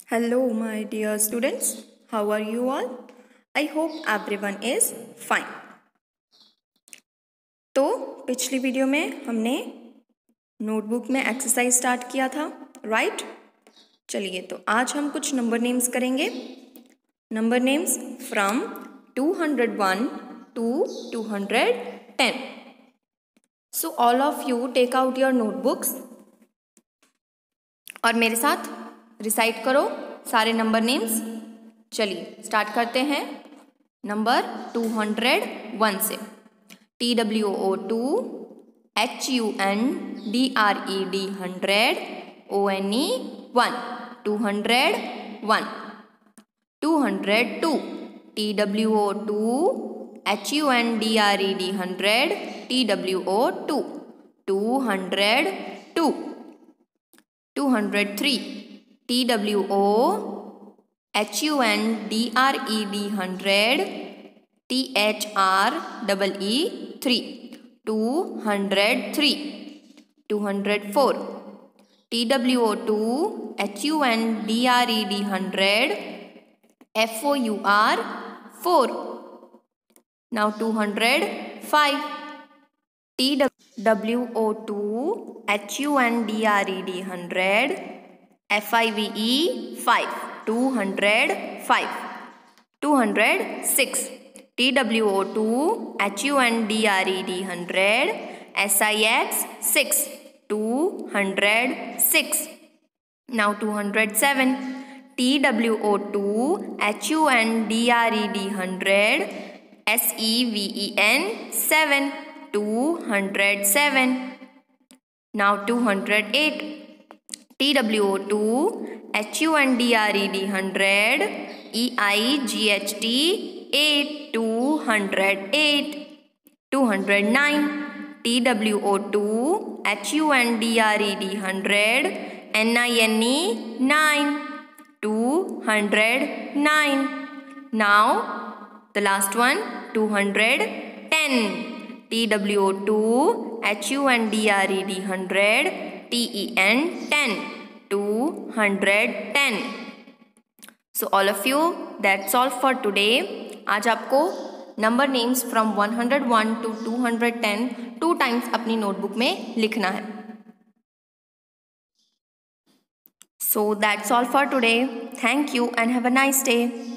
Hello, my dear students. How are you all? I hope everyone is fine. तो पिछली video में हमने notebook में एक्सरसाइज स्टार्ट किया था, राइट? चलिए, तो आज हम कुछ नंबर नेम्स करेंगे. Number names from 201 to 210. So all of you take out your notebooks और मेरे साथ रिसाइट करो सारे नंबर नेम्स. चलिए स्टार्ट करते हैं नंबर 201 से. TWO2 HUNDRED 100 ONE 1 201. 202 TWO2 HUNDRED 100 TWO2 202. 203 TWO HUNDRED 100 THREE 203. 204 TWO2 HUNDRED 100 FOUR 4. Now 205 TWO2 HUNDRED 100 FIVE 5 205. 206 TWO2 HUNDRED 100 SIX 6 206. Now 207 TWO2 HUNDRED 100 SEVEN 7 207. Now 208 TWO2 HUNDRED 100 EIGHT 8 208. 209 TWO2 HUNDRED 100 NINE 9 209. Now the last one 210 TWO2 HUNDRED 100 TEN 10 210. So all of you, that's all for today. आज आपको number names from 101 to 210 2 times अपनी notebook में लिखना है. So that's all for today. Thank you and have a nice day.